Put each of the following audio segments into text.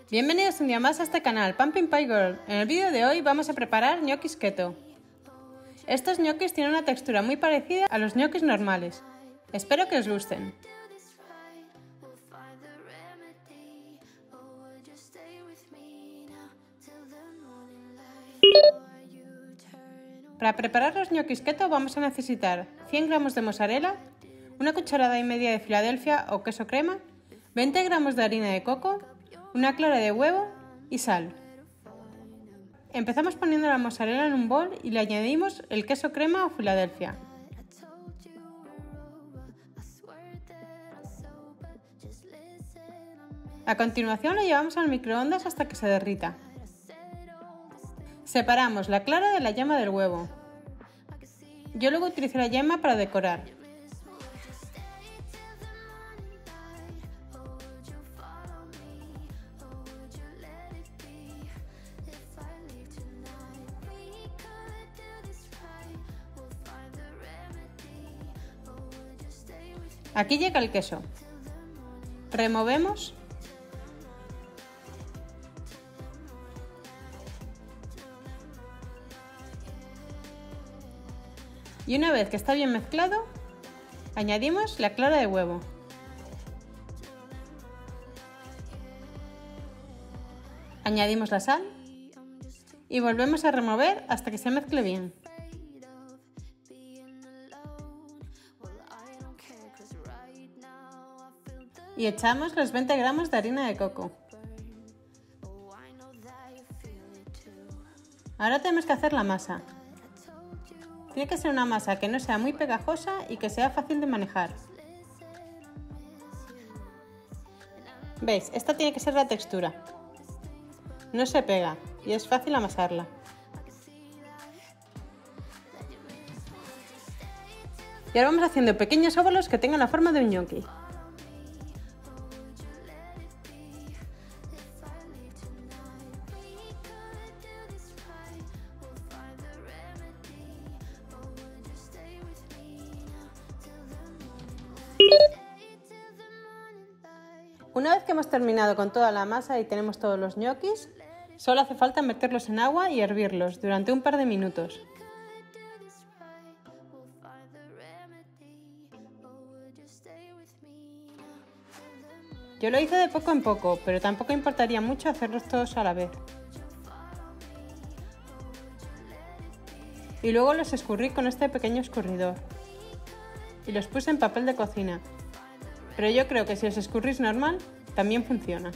Bienvenidos un día más a este canal, Pumpkin Pie Girl. En el vídeo de hoy vamos a preparar ñoquis keto. Estos ñoquis tienen una textura muy parecida a los ñoquis normales. Espero que os gusten. Para preparar los ñoquis keto vamos a necesitar 100 gramos de mozzarella, una cucharada y media de Filadelfia o queso crema, 20 gramos de harina de coco, una clara de huevo y sal. Empezamos poniendo la mozzarella en un bol y le añadimos el queso crema o Filadelfia. A continuación lo llevamos al microondas hasta que se derrita. Separamos la clara de la yema del huevo. Yo luego utilizo la yema para decorar. Aquí llega el queso. Removemos. Y una vez que está bien mezclado, añadimos la clara de huevo. Añadimos la sal y volvemos a remover hasta que se mezcle bien. Y echamos los 20 gramos de harina de coco. Ahora tenemos que hacer la masa. Tiene que ser una masa que no sea muy pegajosa y que sea fácil de manejar. ¿Veis? Esta tiene que ser la textura. No se pega y es fácil amasarla. Y ahora vamos haciendo pequeños óvalos que tengan la forma de un ñoqui. Una vez que hemos terminado con toda la masa y tenemos todos los ñoquis, solo hace falta meterlos en agua y hervirlos durante un par de minutos. Yo lo hice de poco en poco, pero tampoco importaría mucho hacerlos todos a la vez. Y luego los escurrí con este pequeño escurridor. Y los puse en papel de cocina. Pero yo creo que si los escurrís normal, también funciona.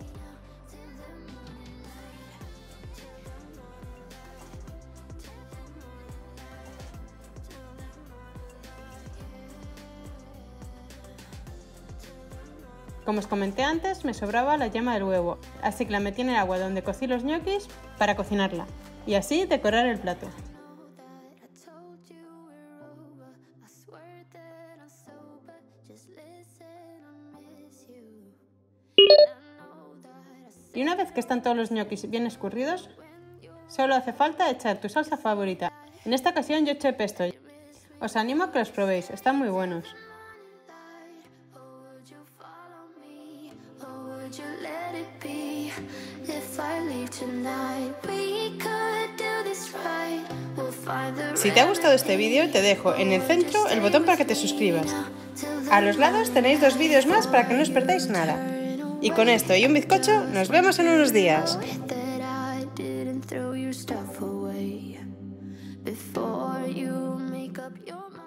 Como os comenté antes, me sobraba la yema del huevo, así que la metí en el agua donde cocí los ñoquis para cocinarla y así decorar el plato. Y una vez que están todos los ñoquis bien escurridos, solo hace falta echar tu salsa favorita. En esta ocasión yo eché pesto. Os animo a que los probéis, están muy buenos. Si te ha gustado este vídeo, te dejo en el centro el botón para que te suscribas. A los lados tenéis 2 vídeos más para que no os perdáis nada. Y con esto y un bizcocho, nos vemos en unos días.